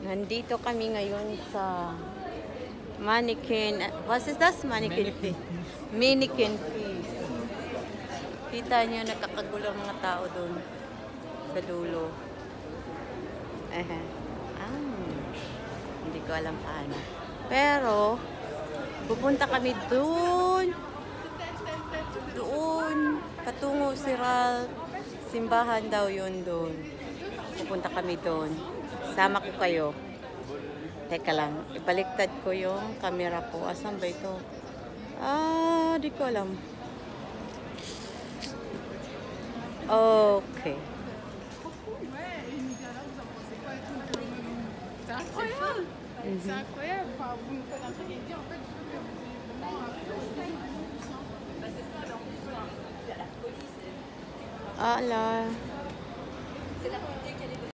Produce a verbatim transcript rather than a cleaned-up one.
Nandito kami ngayon sa Mannequin. What is that? Mannequin Feast. Mannequin Feast. Kita niyo, nakakagulo ang mga tao doon sa dulo. Eh, ah, hindi ko alam paano. Pero, pupunta kami doon. Doon. Patungo si Ral. Simbahan daw yun doon. Pupunta kami doon. Sama ko kayo. Teka lang. Ibaliktad ko yung camera ko. Asan ba ito? Ah, di ko alam. Okay. C'est incroyable. Mm-hmm. C'est incroyable. Enfin, vous nous faites un truc et dit en fait, je veux vraiment un peu de bah, c'est ça, alors, il y a la police. Ala. C'est la